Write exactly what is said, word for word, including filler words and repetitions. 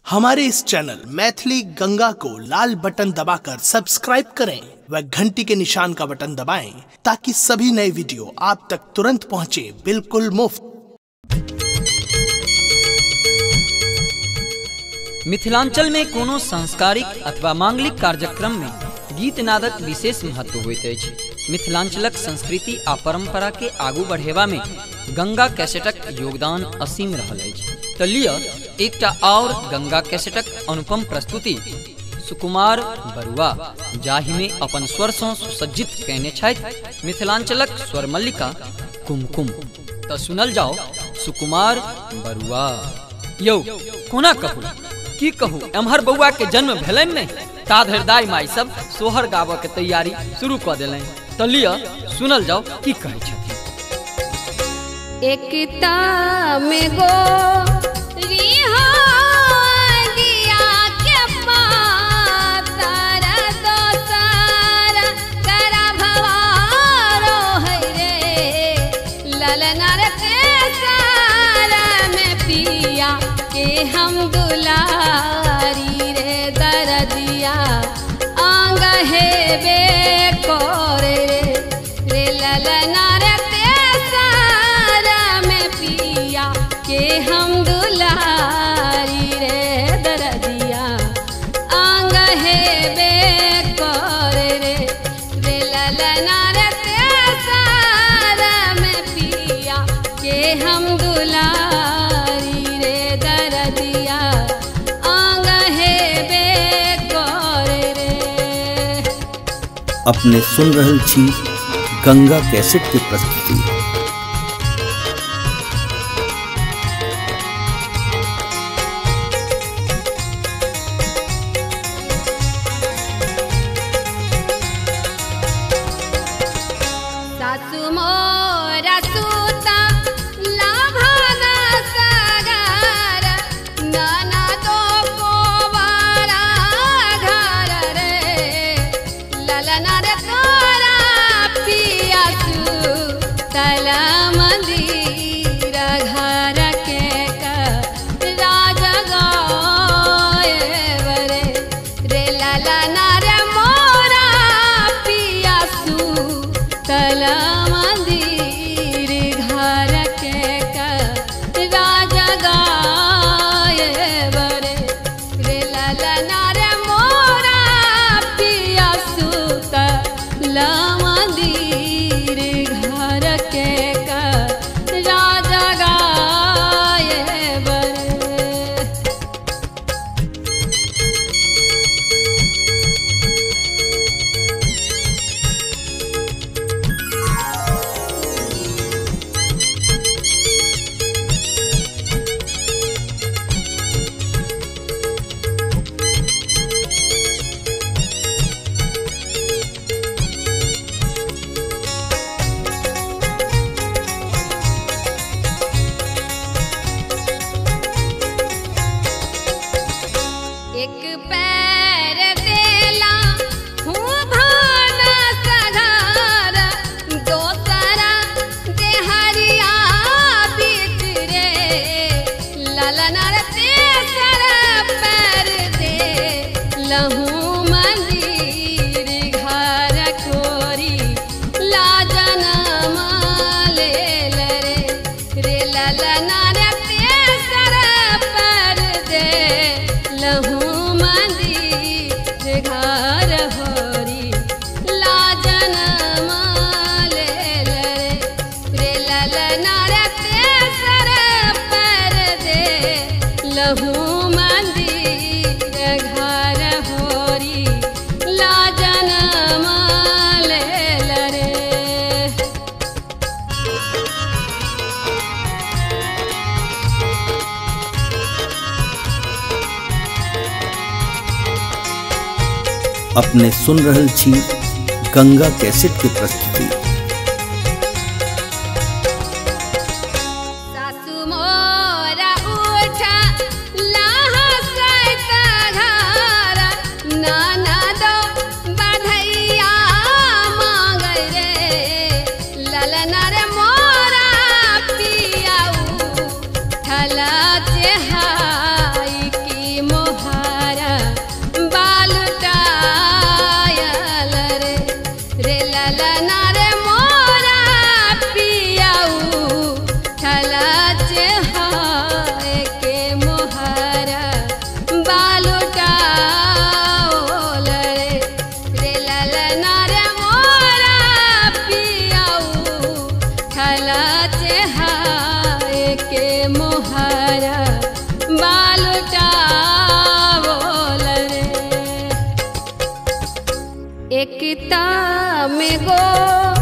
हमारे इस चैनल मैथिली गंगा को लाल बटन दबाकर सब्सक्राइब करें व घंटी के निशान का बटन दबाएं ताकि सभी नए वीडियो आप तक तुरंत पहुंचे बिल्कुल मुफ्त। मिथिलांचल में कोनो सांस्कारिक अथवा मांगलिक कार्यक्रम में गीत नादक विशेष महत्व होइत अछि। मिथिलांचलक संस्कृति आ परंपरा के आगू बढ़ेवा में गंगा कैसेटक योगदान असीम रहल अछि। तो लिया एकटा और गंगा कैसेटक अनुपम प्रस्तुति सुकुमार बरुआ, जाहि में अपन स्वर से सुसज्जित कहने छथि मिथिलांचलक स्वर मल्लिका कुमकुम। तो सुनल जाओ सुकुमार बरुआ। यौ कोना कहू की कहू, एम्हर बउआ के जन्म भेलन नहीं, ताध हृदय माई सब सोहर गाबऽ के तैयारी शुरू कर दिलन। तो लिया सुनल जाओ की कहे छथि। एकता में गो रिहा दिया के पातर दोसर करा भवारो है रे ललनर तेसर में पिया के हम दुलारी रे दरदिया आंग हेबे करे रे ललनर के हम दुलारी रे दरदिया आंग हेबे करे रे रे ललना रे तेसर में पिया के हम दुलारी रे दरदिया आंग हेबे करे रे। अपने सुन रहल छी गंगा कैसेट के प्रस्तुति। अपने सुन रहल छी गंगा कैसेट के प्रस्तुति। हाई की मो एकता में गो